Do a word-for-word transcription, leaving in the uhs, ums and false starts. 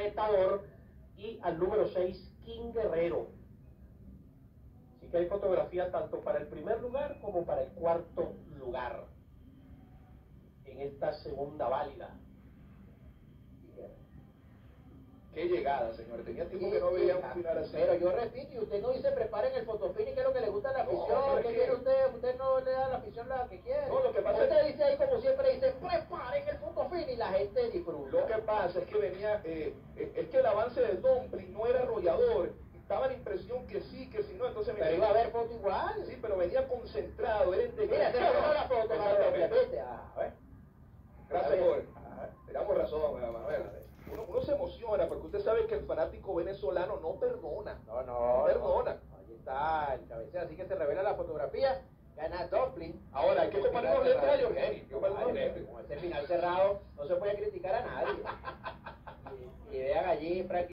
Retador, y al número seis, King Guerrero. Así que hay fotografía tanto para el primer lugar como para el cuarto lugar en esta segunda válida. Qué llegada, señor. Tenía tiempo que no veía un final así. Pero yo repito, y usted no dice preparen el fotofinish, que es lo que le gusta a la afición. No, ¿Qué es quiere que- usted? Usted no le da a la afición la que quiere. No, lo que pasa usted es- dice ahí, como siempre dice, preparen el fotofinish y la gente disfruta. Lo que pasa es que venía, eh, eh, es que el avance de Dumpling no era arrollador. Daba la impresión que sí, que si no, entonces Pero iba a haber foto igual. Sí, pero venía concentrado, era Mira, integrado. se tomó la foto, Exactamente. la ¿viste? Ah, a ver. Gracias, A ver. Jorge. Teníamos razón, Manuel. Uno, uno se emociona porque usted sabe que el fanático venezolano no perdona. No, no, No perdona. no. Ahí está el cabeceo, así que se revela la fotografía. Gana Dumpling. Ahora, hay que compartir los lentes a Jorge. Hay que compartir los Vale, lentes. con este final cerrado no se puede criticar a nadie. y, y vean allí prácticamente.